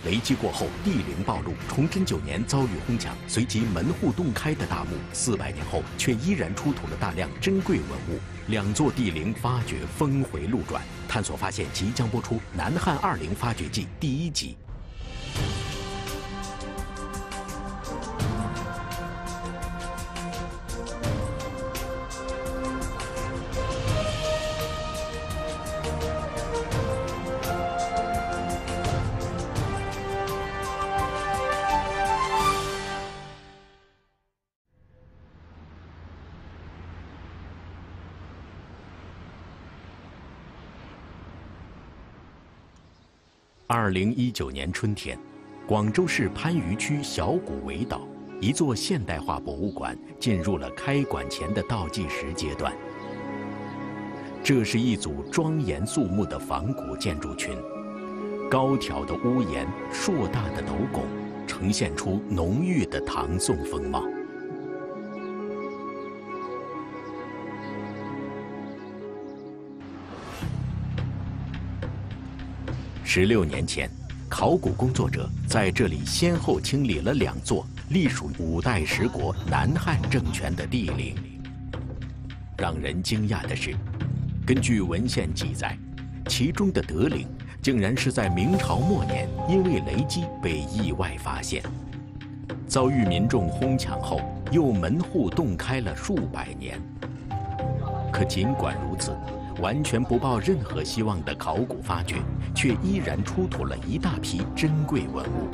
雷击过后，地陵暴露，崇祯9年遭遇哄抢，随即门户洞开的大墓，400年后却依然出土了大量珍贵文物。2座地陵发掘峰回路转，探索发现即将播出《南汉2陵发掘记》第1集。2019年春天，广州市番禺区小古围岛，一座现代化博物馆进入了开馆前的倒计时阶段。这是一组庄严肃穆的仿古建筑群，高挑的屋檐、硕大的斗拱，呈现出浓郁的唐宋风貌。16年前，考古工作者在这里先后清理了2座隶属5代十国南汉政权的地陵。让人惊讶的是，根据文献记载，其中的德陵竟然是在明朝末年因为雷击被意外发现，遭遇民众哄抢后又门户洞开了数百年。可尽管如此，完全不抱任何希望的考古发掘，却依然出土了一大批珍贵文物。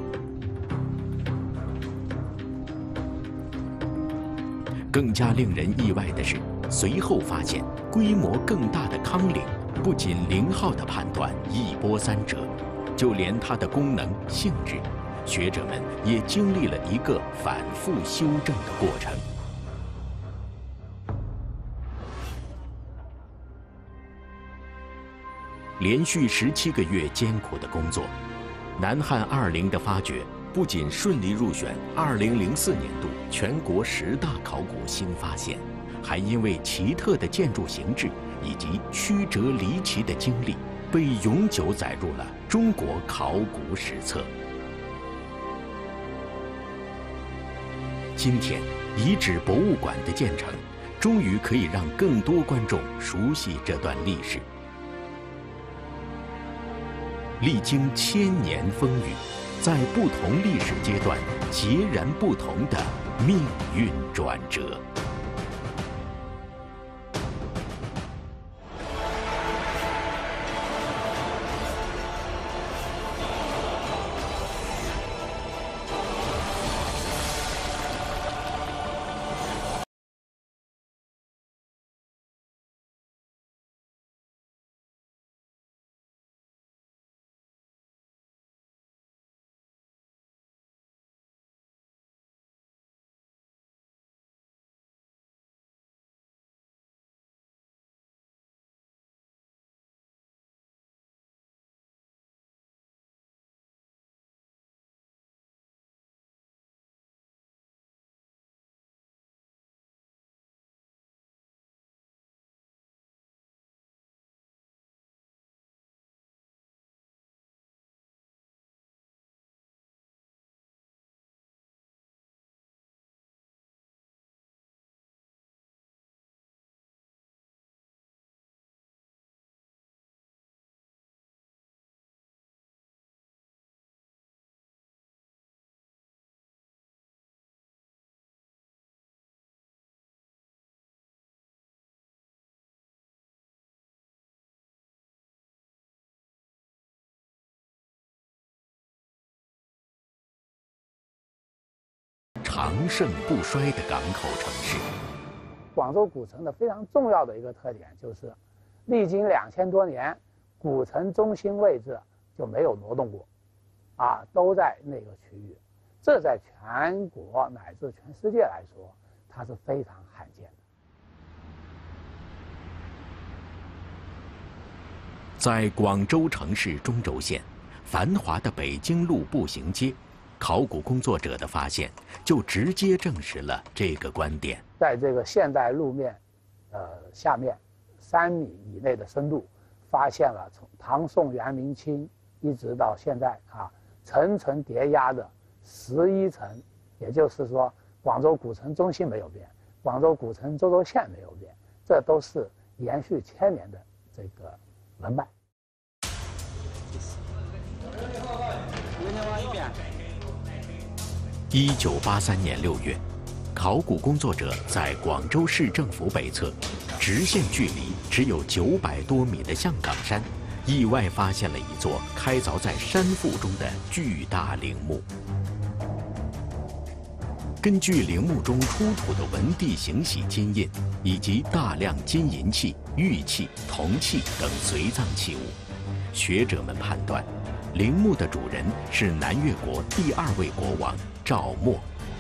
更加令人意外的是，随后发现规模更大的康陵，不仅陵号的判断一波三折，就连它的功能性质，学者们也经历了一个反复修正的过程。连续17个月艰苦的工作，南汉2陵的发掘不仅顺利入选2004年度全国10大考古新发现，还因为奇特的建筑形制以及曲折离奇的经历，被永久载入了中国考古史册。今天，遗址博物馆的建成，终于可以让更多观众熟悉这段历史。历经1000年风雨，在不同历史阶段截然不同的命运转折。长盛不衰的港口城市。 广州古城的非常重要的一个特点就是，历经2000多年，古城中心位置就没有挪动过，都在那个区域。这在全国乃至全世界来说，它是非常罕见的。 在广州城市中轴线，繁华的北京路步行街，考古工作者的发现就直接证实了这个观点。 在这个现代路面，下面3米以内的深度，发现了从唐宋元明清一直到现在层层叠压的11层，也就是说，广州古城中心没有变，广州古城周州县没有变，这都是延续千年的这个文脉。 1983年6月，考古工作者在广州市政府北侧，直线距离只有900多米的象岗山，意外发现了一座开凿在山腹中的巨大陵墓。根据陵墓中出土的纹地形玺金印，以及大量金银器、玉器、铜器等随葬器物，学者们判断，陵墓的主人是南越国第2位国王赵默。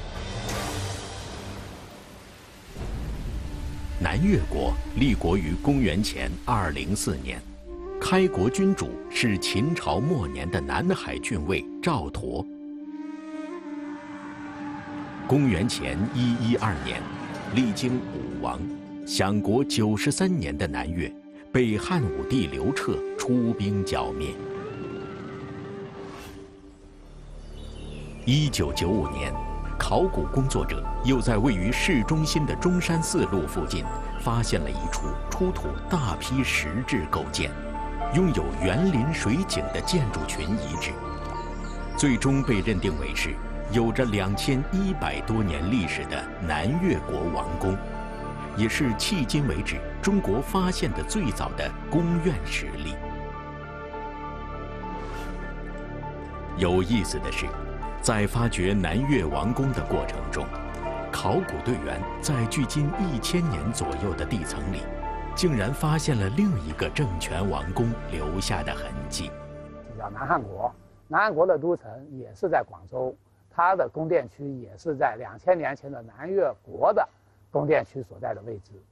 南越国立国于公元前204年，开国君主是秦朝末年的南海郡尉赵佗。公元前112年，历经武王、享国93年的南越，被汉武帝刘彻出兵剿灭。1995年，考古工作者又在位于市中心的中山4路附近，发现了一处出土大批石质构件，拥有园林水景的建筑群遗址，最终被认定为是有着2100多年历史的南越国王宫，也是迄今为止中国发现的最早的宫苑实例。有意思的是，在发掘南越王宫的过程中，考古队员在距今1000年左右的地层里，竟然发现了另一个政权王宫留下的痕迹。 叫南汉国，南汉国的都城也是在广州。它的宫殿区也是在2000年前的南越国的宫殿区所在的位置。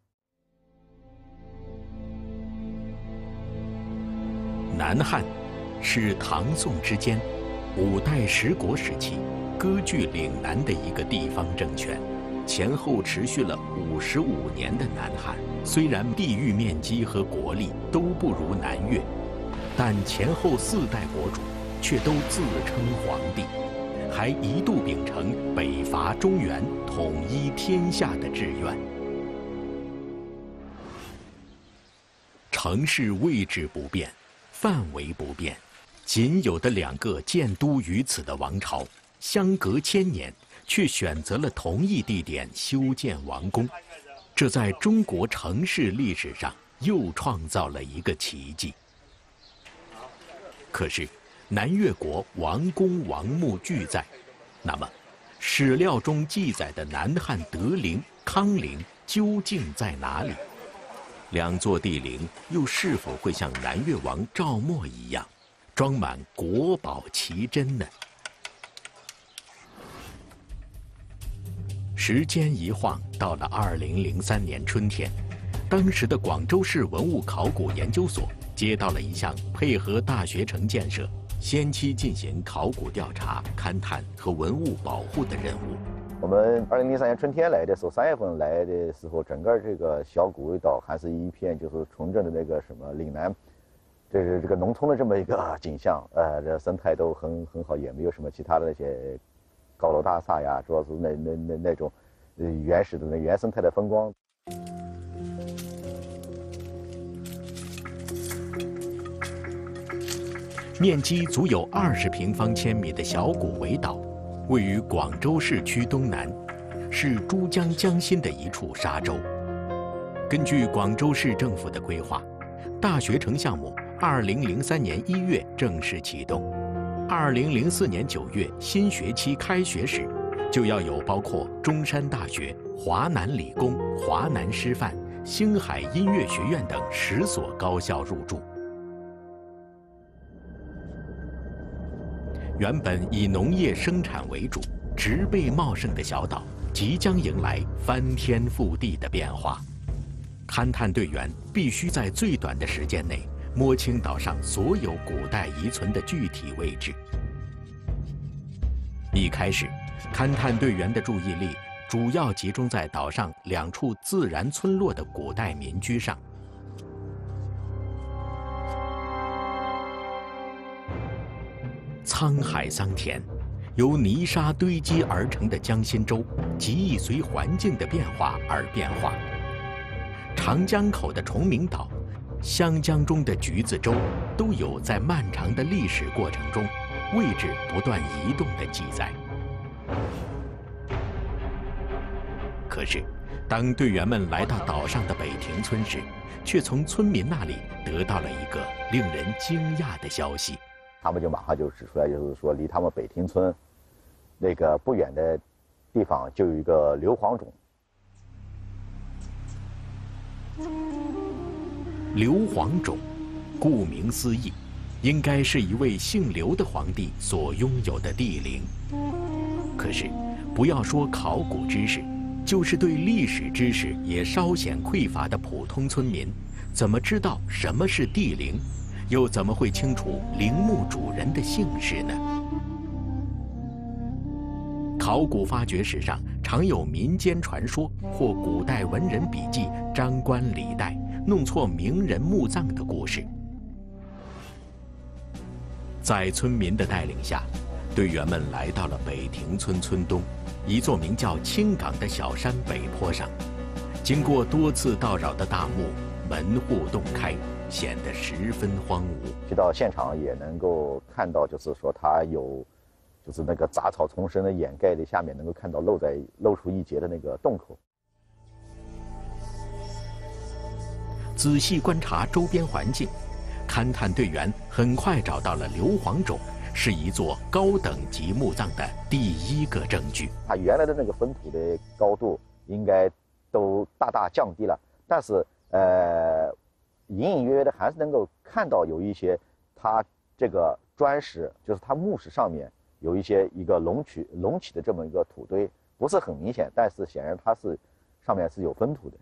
南汉是唐宋之间5代10国时期割据岭南的一个地方政权，前后持续了55年的南汉，虽然地域面积和国力都不如南越，但前后4代国主却都自称皇帝，还一度秉承北伐中原、统一天下的志愿。城市位置不变，范围不变，仅有的2个建都于此的王朝，相隔1000年，却选择了同一地点修建王宫，这在中国城市历史上又创造了一个奇迹。可是，南越国王宫王墓俱在，那么，史料中记载的南汉德陵、康陵究竟在哪里？2座帝陵又是否会像南越王赵默一样，装满国宝奇珍呢？时间一晃到了2003年春天，当时的广州市文物考古研究所接到了一项配合大学城建设，先期进行考古调查、勘探和文物保护的任务。 我们2003年春天来的时候，3月份来的时候，整个这个小古味道还是一片就是纯正的那个什么岭南，这个农村的这么一个景象，这生态都很好，也没有什么其他的那些高楼大厦呀，主要是那种原始的原生态的风光。 面积足有20平方千米的小古围岛，位于广州市区东南，是珠江江心的一处沙洲。根据广州市政府的规划，大学城项目2003年1月正式启动，2004年9月新学期开学时，就要有包括中山大学、华南理工、华南师范、星海音乐学院等10所高校入驻。原本以农业生产为主、植被茂盛的小岛，即将迎来翻天覆地的变化。勘探队员必须在最短的时间内摸清岛上所有古代遗存的具体位置。一开始，勘探队员的注意力主要集中在岛上2处自然村落的古代民居上。 沧海桑田，由泥沙堆积而成的江心洲，极易随环境的变化而变化。长江口的崇明岛，湘江中的橘子洲，都有在漫长的历史过程中，位置不断移动的记载。可是，当队员们来到岛上的北亭村时，却从村民那里得到了一个令人惊讶的消息。 他们就马上就指出来，就是说离他们北亭村那个不远的地方就有一个硫磺冢。 硫磺冢，顾名思义，应该是一位姓刘的皇帝所拥有的帝陵。可是，不要说考古知识，就是对历史知识也稍显匮乏的普通村民，怎么知道什么是帝陵，又怎么会清楚陵墓主人的姓氏呢？考古发掘史上常有民间传说或古代文人笔记张冠李戴，弄错名人墓葬的故事。在村民的带领下，队员们来到了北亭村村东一座名叫青岗的小山北坡上。经过多次叨扰的大墓门户洞开，显得十分荒芜。 去到现场也能够看到，就是说它有，就是那个杂草丛生的掩盖的下面，能够看到露出一截的那个洞口。 仔细观察周边环境，勘探队员很快找到了硫磺冢是一座高等级墓葬的第一个证据。 它原来的那个封土的高度应该都大大降低了，但是隐隐约约的还是能够看到有一些它这个砖石，就是它墓室上面有一个隆起的这么一个土堆，不是很明显，但是显然它是上面是有封土的。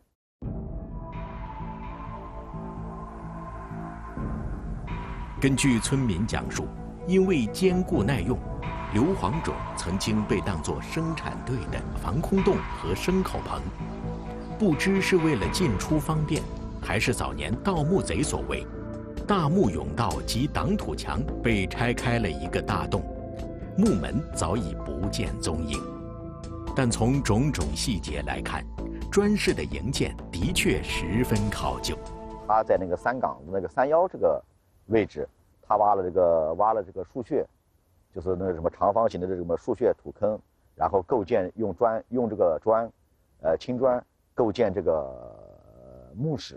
根据村民讲述，因为坚固耐用，硫磺冢曾经被当作生产队的防空洞和牲口棚。不知是为了进出方便，还是早年盗墓贼所为，大墓甬道及挡土墙被拆开了一个大洞，墓门早已不见踪影。但从种种细节来看，砖室的营建的确十分考究。 他在那个山岗的那个山腰这个位置，他挖了这个树穴，就是那个什么长方形的这什么树穴土坑，然后构建用这个砖，青砖构建这个墓室。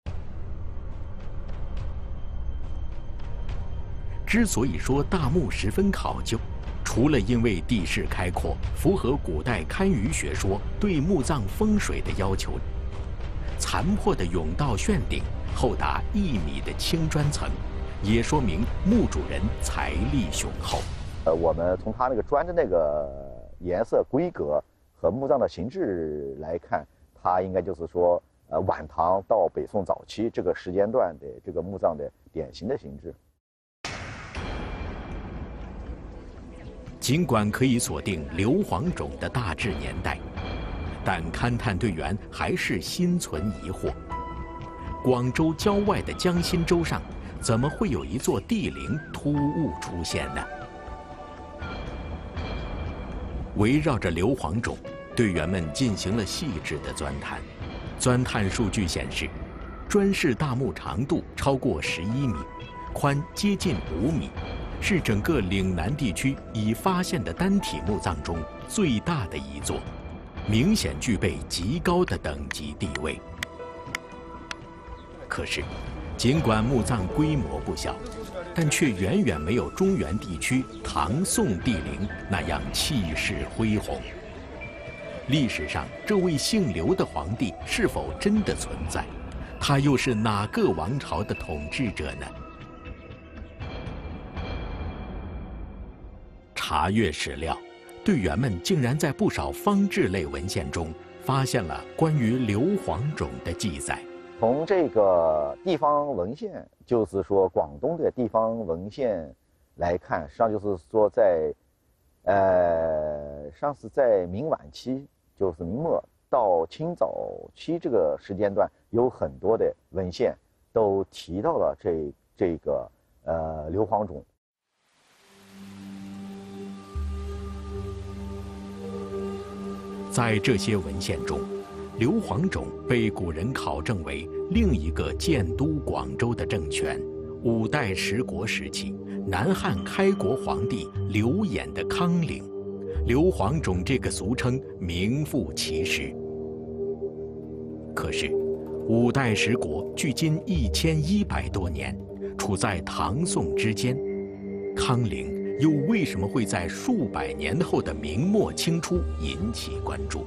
之所以说大墓十分考究，除了因为地势开阔，符合古代堪舆学说对墓葬风水的要求，残破的甬道旋顶，厚达1米的青砖层，也说明墓主人财力雄厚。 我们从它那个砖的那个颜色、规格和墓葬的形制来看，它应该就是说，晚唐到北宋早期这个时间段的这个墓葬的典型的形制。 尽管可以锁定硫磺冢的大致年代，但勘探队员还是心存疑惑：广州郊外的江心洲上，怎么会有一座帝陵突兀出现呢？围绕着硫磺冢，队员们进行了细致的钻探。钻探数据显示，砖室大墓长度超过11米，宽接近5米，是整个岭南地区已发现的单体墓葬中最大的一座，明显具备极高的等级地位。可是，尽管墓葬规模不小，但却远远没有中原地区唐宋帝陵那样气势恢宏。历史上，这位姓刘的皇帝是否真的存在？他又是哪个王朝的统治者呢？查阅史料，队员们竟然在不少方志类文献中发现了关于硫磺冢的记载。 从这个地方文献，就是说广东的地方文献来看，实际上就是说上次在明晚期，就是明末到清早期这个时间段，有很多的文献都提到了这个硫磺冢。 在这些文献中，刘皇种被古人考证为另一个建都广州的政权——五代十国时期南汉开国皇帝刘演的康陵。刘皇种这个俗称名副其实。可是，五代十国距今1100多年，处在唐宋之间，康陵又为什么会在数百年后的明末清初引起关注？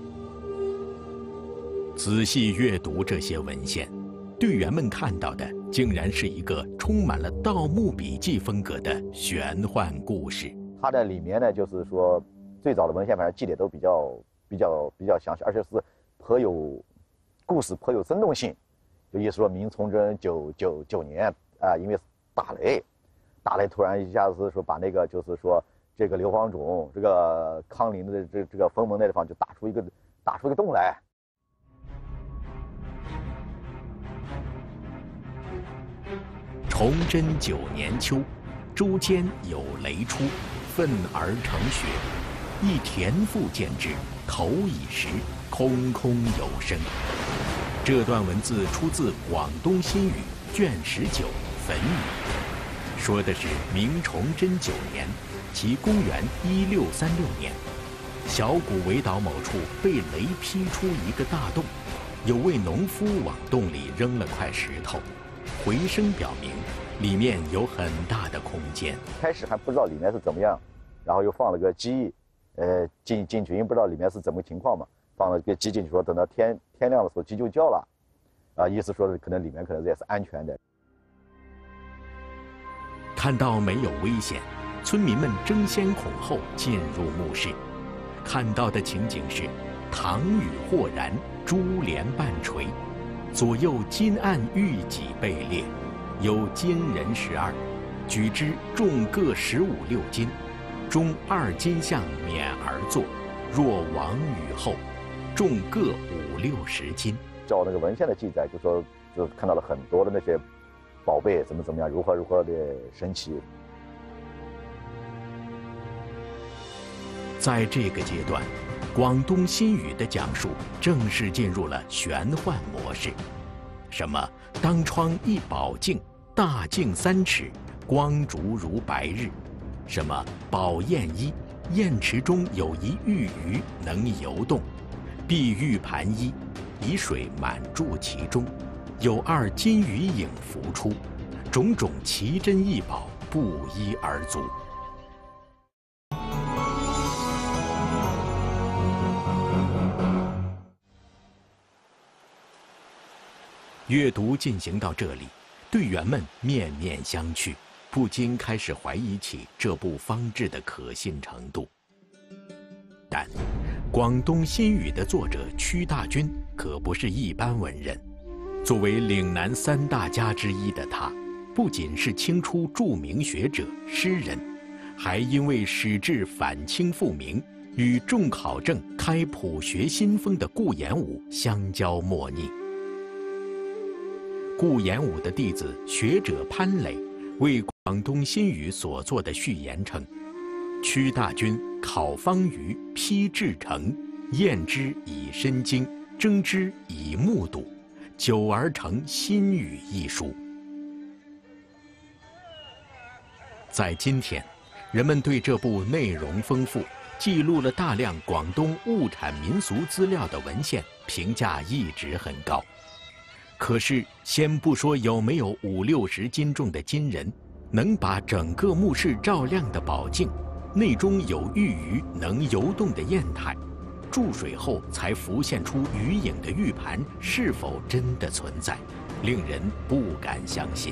仔细阅读这些文献，队员们看到的竟然是一个充满了《盗墓笔记》风格的玄幻故事。 它的里面呢，就是说最早的文献反正记得都比较详细，而且是颇有故事，颇有生动性。就意思说明崇祯999年因为打雷突然一下子说把那个就是说这个刘皇种这个康陵的这个封门那地方就打出一个洞来。 崇祯9年秋，周间有雷出，愤而成雪。一田赋见之，头已实，空空有声。这段文字出自《广东新语》卷19焚语，说的是明崇祯9年，即公元1636年，小谷围岛某处被雷劈出一个大洞，有位农夫往洞里扔了块石头，回声表明里面有很大的空间。 开始还不知道里面是怎么样，然后又放了个鸡，进去，因为不知道里面是怎么情况嘛，放了个鸡进去，说等到天亮的时候鸡就叫了，意思说是可能里面可能也是安全的。 看到没有危险，村民们争先恐后进入墓室，看到的情景是堂宇豁然，珠帘半垂，左右金案玉脊被列，有金人12，举之重各15、16斤，中2金像免而坐，若往与后，重各5、60斤。 照那个文献的记载，就看到了很多的那些宝贝怎么样，如何的神奇。 在这个阶段，广东新语的讲述正式进入了玄幻模式。什么当窗一宝镜，大镜3尺，光烛如白日；什么宝砚衣，砚池中有一玉鱼能游动；碧玉盘衣，以水满注其中，有2金鱼影浮出，种种奇珍异宝不一而足。阅读进行到这里，队员们面面相觑，不禁开始怀疑起这部方志的可信程度。但广东新语的作者屈大均可不是一般文人，作为岭南3大家之一的他，不仅是清初著名学者、诗人，还因为矢志反清复明，与重考证、开普学新风的顾炎武相交莫逆。顾炎武的弟子学者潘磊为广东新语所作的序言称，屈大均考方舆，批至诚，验之以身经，征之以目睹，久而成新语一书。在今天，人们对这部内容丰富、记录了大量广东物产民俗资料的文献评价一直很高。可是，先不说有没有5、60斤重的金人，能把整个墓室照亮的宝镜，内中有玉鱼能游动的砚台，注水后才浮现出鱼影的玉盘是否真的存在，令人不敢相信。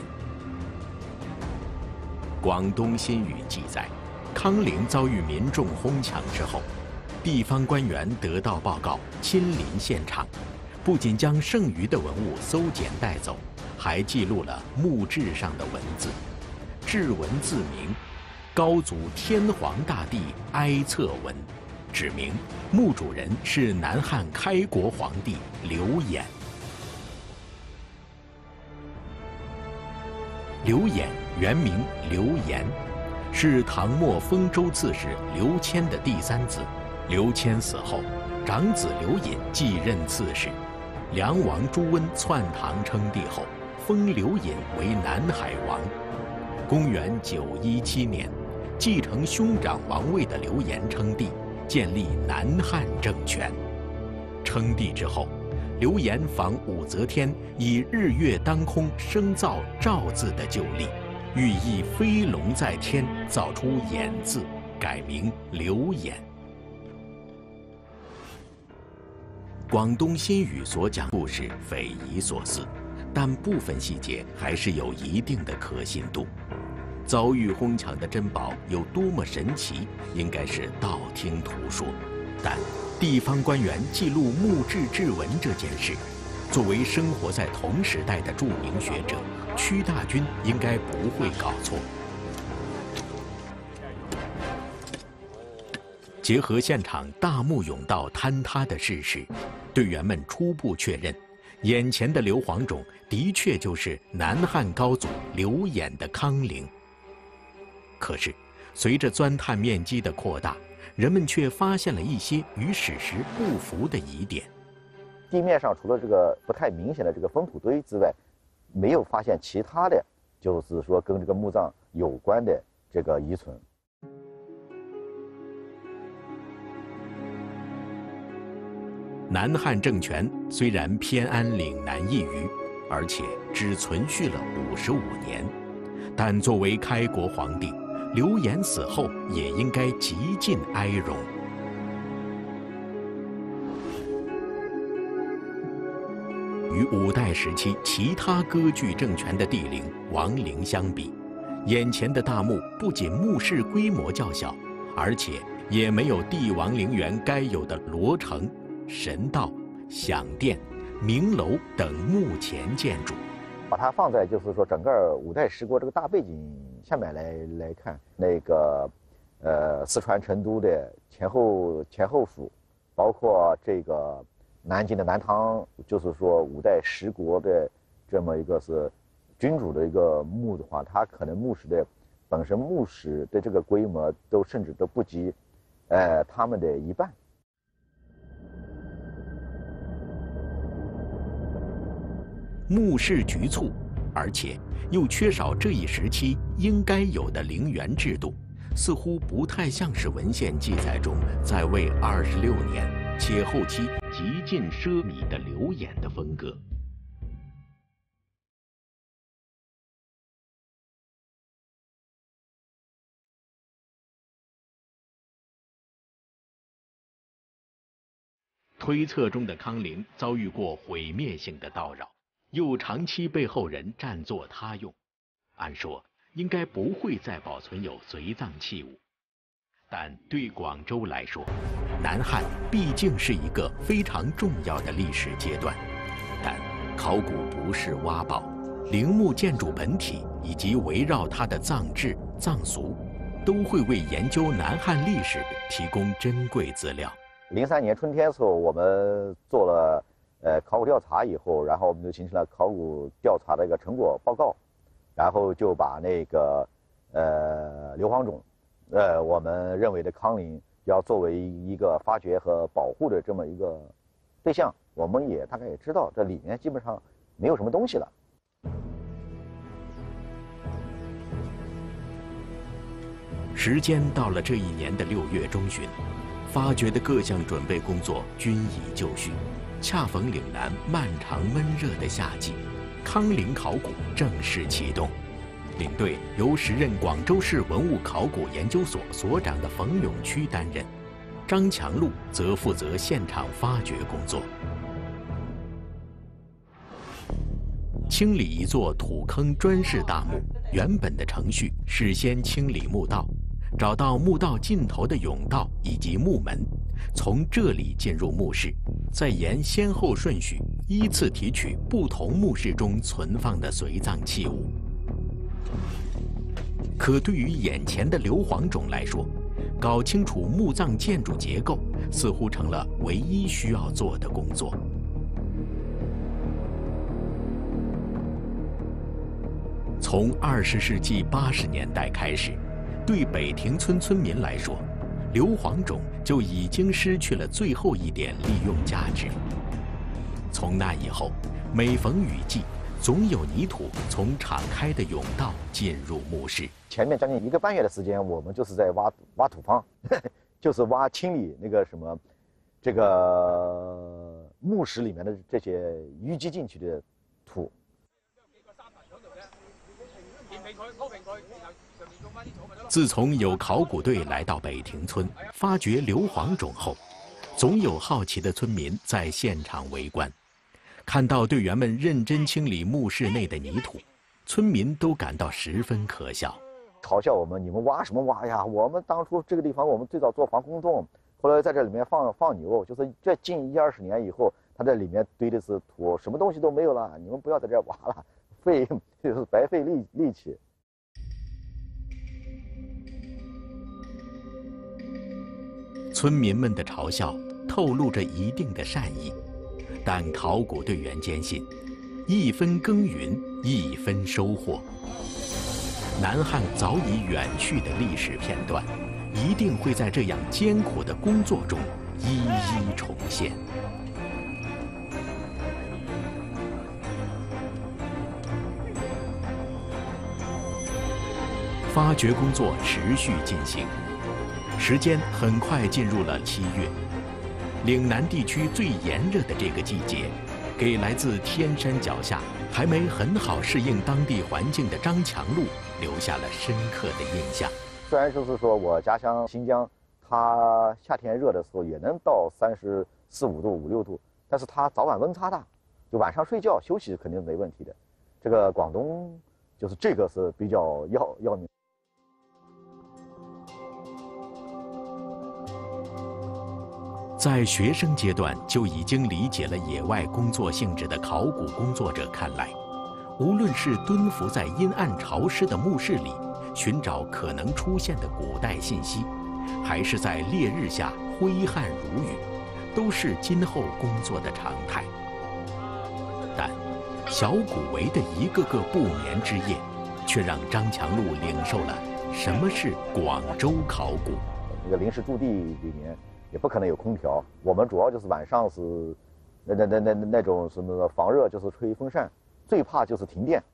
广东新语记载，康陵遭遇民众哄抢之后，地方官员得到报告，亲临现场，不仅将剩余的文物搜检带走，还记录了墓志上的文字。志文自明，高祖天皇大帝哀策文，指明墓主人是南汉开国皇帝刘演。刘演原名刘延，是唐末丰州刺史刘谦的第3子。刘谦死后， 长子刘隐继任刺史，梁王朱温篡唐称帝后，封刘隐为南海王。公元917年，继承兄长王位的刘延称帝，建立南汉政权。称帝之后，刘延仿武则天以日月当空生造赵字的旧例，寓意飞龙在天，造出衍字，改名刘演。广东新语所讲故事匪夷所思，但部分细节还是有一定的可信度。遭遇哄抢的珍宝有多么神奇，应该是道听途说。但地方官员记录墓志志文这件事，作为生活在同时代的著名学者，屈大均应该不会搞错。结合现场大墓甬道坍塌的事实，队员们初步确认，眼前的硫磺冢的确就是南汉高祖刘演的康陵。可是，随着钻探面积的扩大，人们却发现了一些与史实不符的疑点。 地面上除了这个不太明显的这个封土堆之外，没有发现其他的，就是说跟这个墓葬有关的这个遗存。 南汉政权虽然偏安岭南一隅，而且只存续了55年，但作为开国皇帝，刘演死后也应该极尽哀荣。与五代时期其他割据政权的帝陵、王陵相比，眼前的大墓不仅墓室规模较小，而且也没有帝王陵园该有的罗城、神道、享殿、明楼等墓前建筑。 把它放在就是说整个五代十国这个大背景下面来看，那个四川成都的前后府，包括这个南京的南唐，就是说五代十国的这么一个是君主的一个墓的话，它可能本身墓室的这个规模甚至都不及他们的一半。 墓室局促，而且又缺少这一时期应该有的陵园制度，似乎不太像是文献记载中在位26年且后期极尽奢靡的刘演的风格。推测中的康陵遭遇过毁灭性的叨扰，又长期被后人占作他用，按说应该不会再保存有随葬器物。但对广州来说，南汉毕竟是一个非常重要的历史阶段，但考古不是挖宝，陵墓建筑本体以及围绕它的葬制、葬俗，都会为研究南汉历史提供珍贵资料。 03年春天的时候，我们做了考古调查以后，然后我们就形成了考古调查的一个成果报告，然后就把那个硫磺冢，我们认为的康陵要作为一个发掘和保护的这么一个对象，我们也大概也知道这里面基本上没有什么东西了。 时间到了这一年的6月中旬，发掘的各项准备工作均已就绪，恰逢岭南漫长闷热的夏季，康陵考古正式启动。领队由时任广州市文物考古研究所所长的冯永区担任，张强禄则负责现场发掘工作。清理一座土坑砖式大墓，原本的程序是先清理墓道，找到墓道尽头的甬道以及墓门，从这里进入墓室，再沿先后顺序依次提取不同墓室中存放的随葬器物。可对于眼前的硫磺冢来说，搞清楚墓葬建筑结构似乎成了唯一需要做的工作。从20世纪80年代开始，对北亭村村民来说， 硫磺种就已经失去了最后一点利用价值。从那以后，每逢雨季，总有泥土从敞开的甬道进入墓室。 前面将近1个半月的时间，我们就是在挖土方，就是挖清理那个什么，这个墓室里面的这些淤积进去的土。 自从有考古队来到北亭村发掘硫磺种后，总有好奇的村民在现场围观。看到队员们认真清理墓室内的泥土，村民都感到十分可笑， 嘲笑我们：你们挖什么挖呀？我们当初这个地方，我们最早做防空洞，后来在这里面放牛，就是这近10-20年以后，它这里面堆的是土，什么东西都没有了。你们不要在这挖了，就是白费力气。 村民们的嘲笑透露着一定的善意，但考古队员坚信，一分耕耘一分收获。南汉早已远去的历史片段，一定会在这样艰苦的工作中一一重现。发掘工作持续进行，时间很快进入了7月。岭南地区最炎热的这个季节，给来自天山脚下还没很好适应当地环境的张强禄留下了深刻的印象。 虽然就是说我家乡新疆，它夏天热的时候也能到34、5度、5、6度，但是它早晚温差大，就晚上睡觉休息肯定是没问题的。这个广东就是这个是比较要命。 在学生阶段就已经理解了野外工作性质的考古工作者看来，无论是蹲伏在阴暗潮湿的墓室里寻找可能出现的古代信息，还是在烈日下挥汗如雨，都是今后工作的常态。但小古围的一个个不眠之夜，却让张强禄领受了什么是广州考古。 那个临时驻地里面也不可能有空调，我们主要就是晚上是那种什么防热，就是吹风扇，最怕就是停电。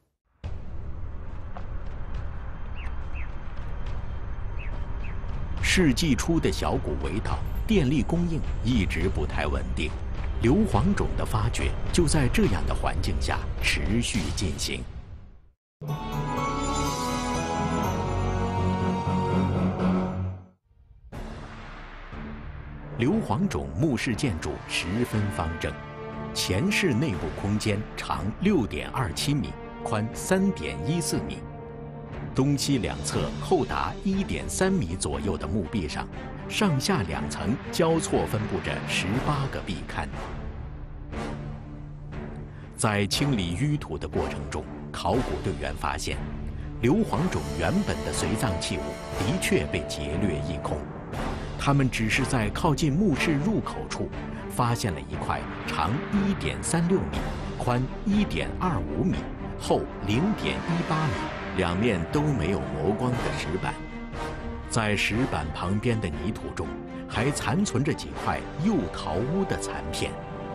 世纪初的小古围岛电力供应一直不太稳定，硫磺种的发掘就在这样的环境下持续进行。硫磺种墓室建筑十分方正，前室内部空间长6.27米，宽3.14米，东西两侧厚达1.3米左右的墓壁上，上下2层交错分布着18个壁龛。在清理淤土的过程中，考古队员发现，硫磺种原本的随葬器物的确被劫掠一空。他们只是在靠近墓室入口处，发现了一块长1.36米、宽1.25米、厚0.18米、两面都没有磨光的石板。在石板旁边的泥土中，还残存着几块釉陶污的残片。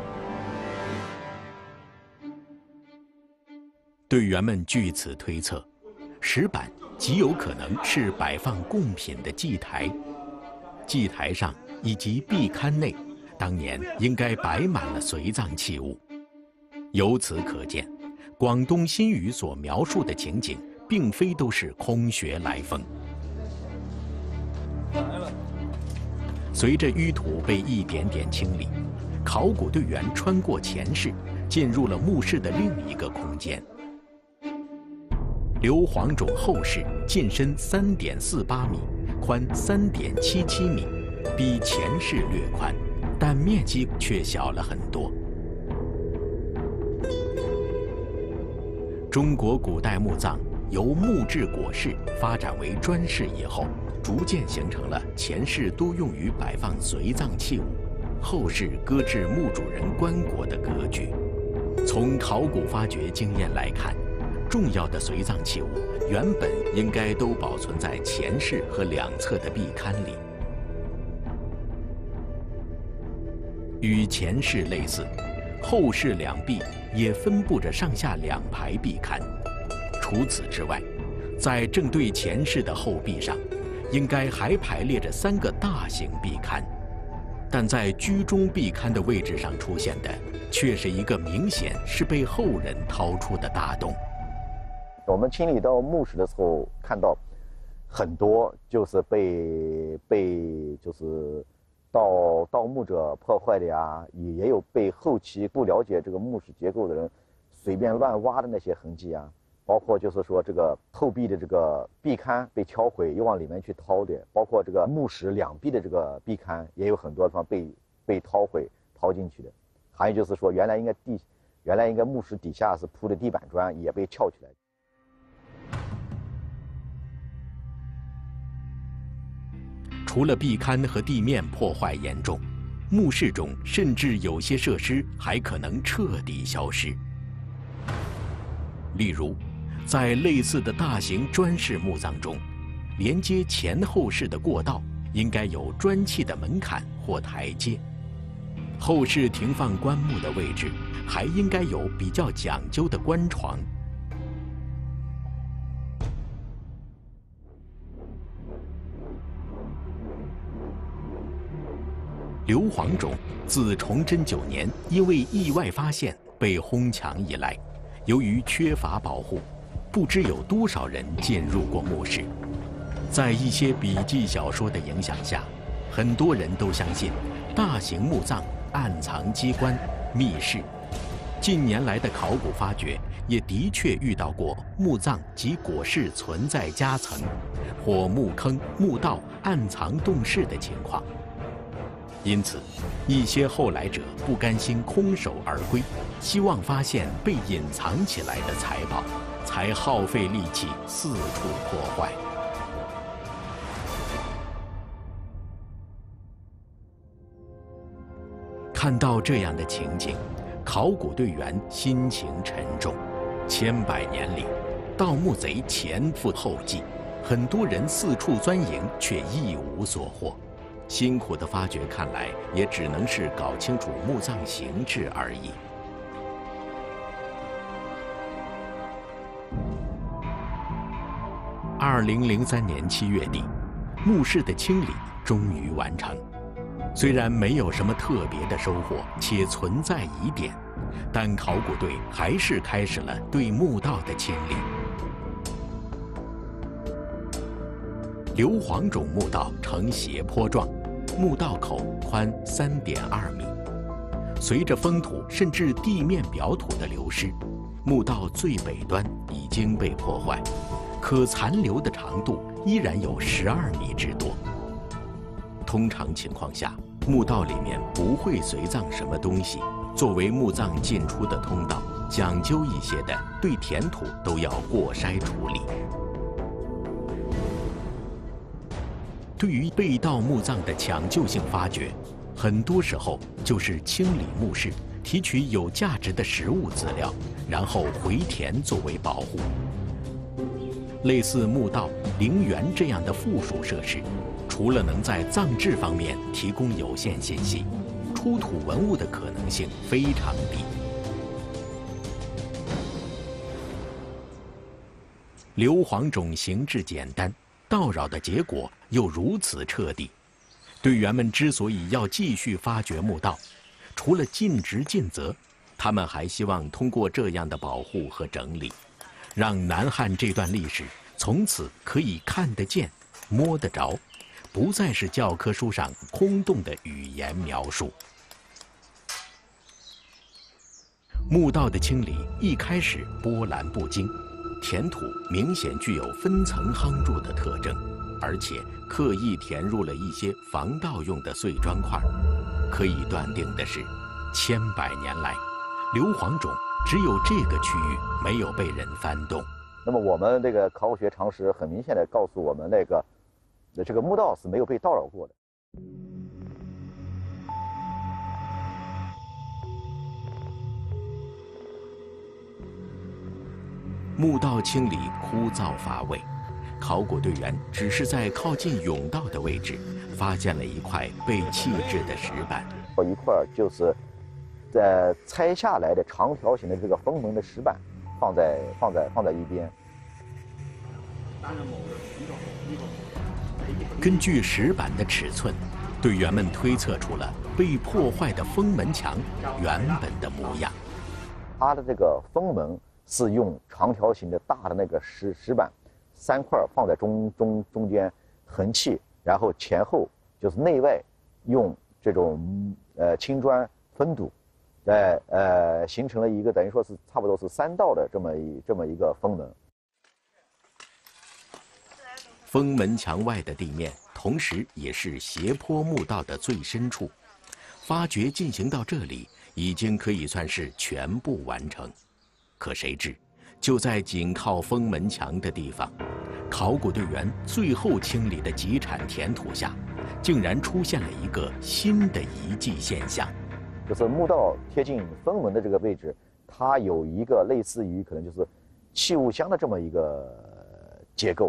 队员们据此推测，石板极有可能是摆放贡品的祭台。祭台上以及壁龛内，当年应该摆满了随葬器物。由此可见，广东新语所描述的情景，并非都是空穴来风。随着淤土被一点点清理，考古队员穿过前室，进入了墓室的另一个空间。硫磺种后室进深3.48米，宽3.77米，比前室略宽，但面积却小了很多。中国古代墓葬由木质椁室发展为砖室以后，逐渐形成了前室多用于摆放随葬器物，后室搁置墓主人棺椁的格局。从考古发掘经验来看，重要的随葬器物原本应该都保存在前室和两侧的壁龛里。 与前室类似，后室两壁也分布着上下2排壁龛。除此之外，在正对前室的后壁上，应该还排列着3个大型壁龛，但在居中壁龛的位置上出现的，却是一个明显是被后人掏出的大洞。 我们清理到墓室的时候，看到很多就是被就是盗墓者破坏的呀，也有被后期不了解这个墓室结构的人随便乱挖的那些痕迹啊。包括就是说这个后壁的这个壁龛被敲毁又往里面去掏的，包括这个墓室两壁的这个壁龛也有很多地方被掏毁掏进去的。还有就是说原来应该墓室底下是铺的地板砖也被撬起来。 除了壁龛和地面破坏严重，墓室中甚至有些设施还可能彻底消失。例如，在类似的大型砖式墓葬中，连接前后室的过道应该有砖砌的门槛或台阶。后室停放棺木的位置还应该有比较讲究的棺床。刘黄种自崇祯9年因为意外发现被哄抢以来，由于缺乏保护，不知有多少人进入过墓室。在一些笔记小说的影响下，很多人都相信大型墓葬暗藏机关、密室。近年来的考古发掘也的确遇到过墓葬及椁室存在夹层，或墓坑、墓道暗藏洞室的情况。因此，一些后来者不甘心空手而归，希望发现被隐藏起来的财宝，才耗费力气四处破坏。看到这样的情景，考古队员心情沉重。千百年里，盗墓贼前赴后继，很多人四处钻营，却一无所获。辛苦的发掘看来也只能是搞清楚墓葬形制而已。2003年7月底，墓室的清理终于完成。虽然没有什么特别的收获，且存在疑点，但考古队还是开始了对墓道的清理。硫磺种墓道呈斜坡状，墓道口宽3.2米。随着风土甚至地面表土的流失，墓道最北端已经被破坏，可残留的长度依然有12米之多。通常情况下，墓道里面不会随葬什么东西，作为墓葬进出的通道，讲究一些的对填土都要过筛处理。对于被盗墓葬的抢救性发掘，很多时候就是清理墓室，提取有价值的实物资料，然后回填作为保护。类似墓道、陵园这样的附属设施，除了能在葬制方面提供有限信息，出土文物的可能性非常低。硫磺种形制简单，盗扰的结果又如此彻底，队员们之所以要继续发掘墓道，除了尽职尽责，他们还希望通过这样的保护和整理，让南汉这段历史从此可以看得见、摸得着，不再是教科书上空洞的语言描述。墓道的清理一开始波澜不惊，填土明显具有分层夯筑的特征，而且刻意填入了一些防盗用的碎砖块。可以断定的是，千百年来，硫磺种只有这个区域没有被人翻动。 那么我们这个考古学常识很明显的告诉我们，这个墓道是没有被盗扰过的。 墓道清理枯燥乏味，考古队员只是在靠近甬道的位置发现了一块被弃置的石板， 一块就是拆下来的长条形的这个封门的石板，放在一边。 根据石板的尺寸，队员们推测出了被破坏的封门墙原本的模样。 它的这个封门是用长条形的大的那个石板，3块放在中间横砌，然后前后就是内外用这种青砖封堵，形成了一个等于说是差不多是3道的这么一个封门。 封门墙外的地面，同时也是斜坡墓道的最深处。发掘进行到这里，已经可以算是全部完成。可谁知，就在紧靠封门墙的地方，考古队员最后清理的几铲填土下，竟然出现了一个新的遗迹现象。 就是墓道贴近封门的这个位置，它有一个类似于可能就是器物箱的这么一个结构。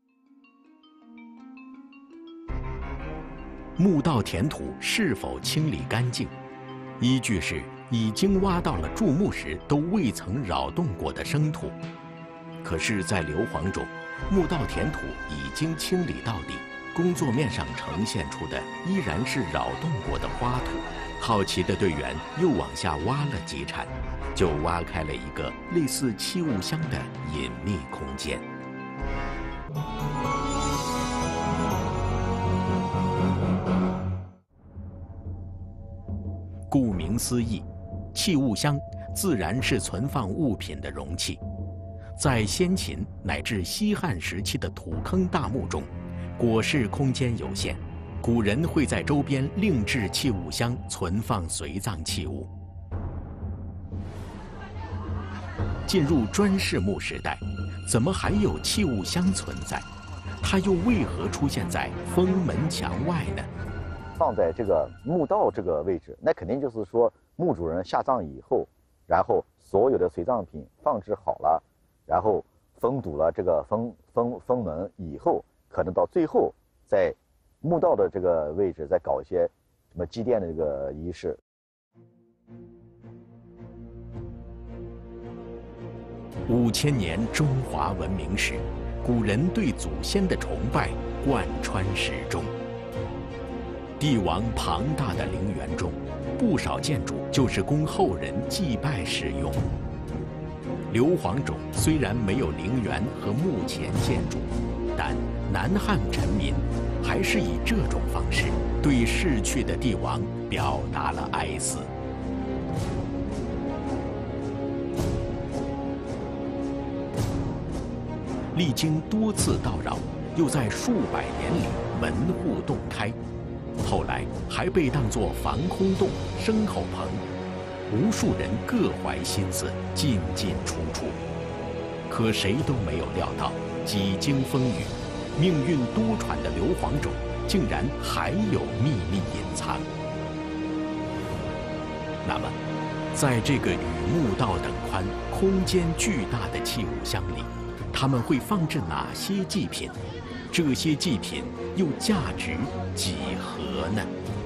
墓道填土是否清理干净，依据是已经挖到了筑墓时都未曾扰动过的生土。可是，在硫磺中，墓道填土已经清理到底，工作面上呈现出的依然是扰动过的花土。好奇的队员又往下挖了几铲，就挖开了一个类似器物箱的隐秘空间。顾名思义，器物箱自然是存放物品的容器。在先秦乃至西汉时期的土坑大墓中，椁室空间有限，古人会在周边另制器物箱存放随葬器物。进入砖室墓时代，怎么还有器物箱存在？它又为何出现在封门墙外呢？ 放在这个墓道这个位置，那肯定就是说墓主人下葬以后，然后所有的随葬品放置好了，然后封堵了这个封门以后，可能到最后在墓道的这个位置再搞一些什么祭奠的这个仪式。 5000年中华文明史，古人对祖先的崇拜贯穿始终。帝王庞大的陵园中，不少建筑就是供后人祭拜使用。硫磺冢虽然没有陵园和墓前建筑，但南汉臣民还是以这种方式对逝去的帝王表达了哀思。历经多次叨扰，又在数百年里门户洞开，后来还被当作防空洞、牲口棚，无数人各怀心思，进进出出。可谁都没有料到，几经风雨，命运多舛的硫磺冢竟然还有秘密隐藏。那么，在这个与墓道等宽、空间巨大的器物箱里，他们会放置哪些祭品？这些祭品又价值几何呢？